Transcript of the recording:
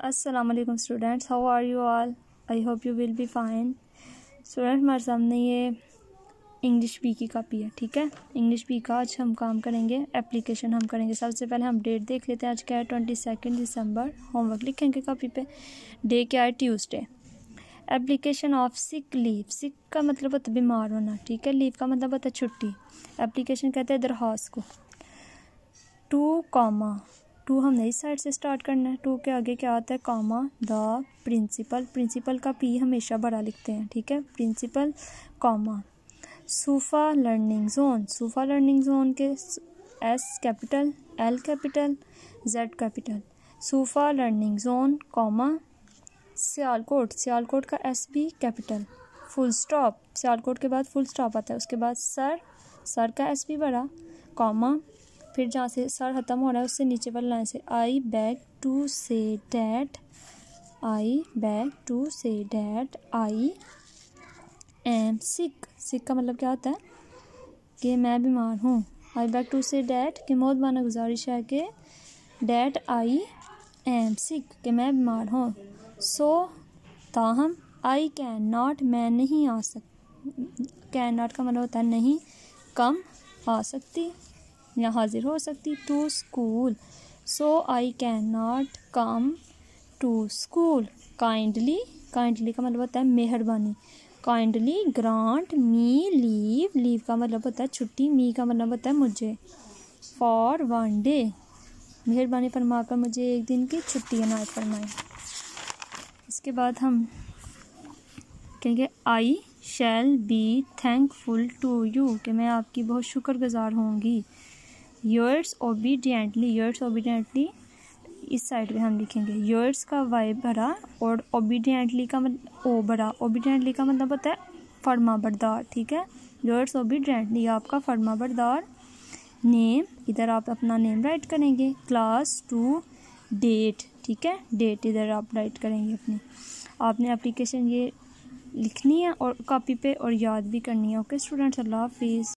अस्सलामुअलैकुम students, how are you all? I hope you will be fine. Student, हमारे सामने ये इंग्लिश बी की कॉपी है, ठीक है। इंग्लिश बी का आज हम काम करेंगे, एप्लीकेशन हम करेंगे। सबसे पहले हम डेट देख लेते हैं। आज क्या है? 22 दिसंबर। होमवर्क लिखेंगे कॉपी पे। डे क्या है? Tuesday. Application of sick leave. Sick का मतलब होता है बीमार होना, ठीक है। लीव का मतलब होता है छुट्टी। एप्लीकेशन कहते हैं दरख्वास्त को। टू हमने इस साइड से स्टार्ट करना है। टू के आगे क्या आता है? कॉमा। The principal. प्रिंसिपल का पी हमेशा बड़ा लिखते हैं, ठीक है। Principal comma. Sufa learning zone. Sufa learning zone के S capital, L capital, Z capital. Sufa learning zone comma. Sialkot. Sialkot का एस भी कैपिटल। Full stop. सियालकोट के बाद फुल स्टॉप आता है। उसके बाद सर। सर का एस भी बड़ा कॉमा। फिर जहाँ से सर ख़त्म हो रहा है उससे नीचे वाली लाइन से I beg to say that. I beg to say that I am sick. Sick का मतलब क्या होता है? कि मैं बीमार हूँ। I beg to say that कि मोहतबाना गुजारिश है कि डैट आई एम सिक कि मैं बीमार हूँ। सो ताहम आई कैन नॉट मैं नहीं आ कैन नॉट का मतलब होता है नहीं, कम आ सकती या हाजिर हो सकती। To school. So I can not come to school. Kindly. Kindly का मतलब होता है मेहरबानी। Kindly grant me leave. Leave का मतलब होता है छुट्टी। मी का मतलब होता है मुझे। For one day. मेहरबानी फरमाकर मुझे एक दिन की छुट्टी इनायत फरमाएं। इसके बाद हम कहेंगे I shall be thankful to you कि मैं आपकी बहुत शुक्रगुजार होंगी। Yours obediently. योर्स ओबीडियंटली इस साइड पे हम लिखेंगे। योर्स का वाई भरा और ओबीडियंटली का मतलब ओ भरा। ओबीडियंटली का मतलब होता है फर्मा बरदार, ठीक है। योर्स ओबीडियंटली आपका फर्मा बरदार। नेम, इधर आप अपना नेम राइट करेंगे। क्लास टू डेट, ठीक है। डेट इधर आप राइट करेंगे अपनी। आपने एप्लीकेशन ये लिखनी है और कॉपी पे और याद भी करनी है। ओके स्टूडेंट्स, अल्लाह हाफिज़।